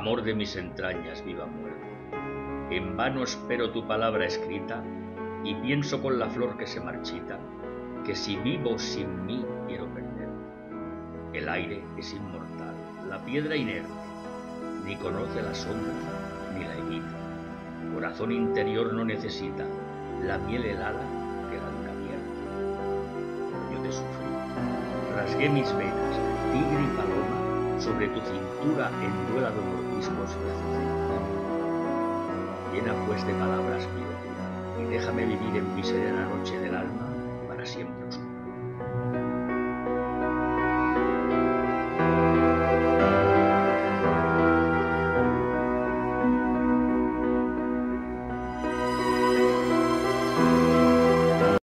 amor de mis entrañas, viva muerte. En vano espero tu palabra escrita y pienso con la flor que se marchita, que si vivo sin mí quiero perder. El aire es inmortal, la piedra inerte, ni conoce la sombra ni la evita. Corazón interior no necesita la miel helada que la luna abierta. Yo te sufrí, rasgué mis venas, tigre y paloma, sobre tu cintura en duela de mordiscos y azucenas. Llena pues de palabras mi locura, y déjame vivir en mi serena noche del alma para siempre oscura.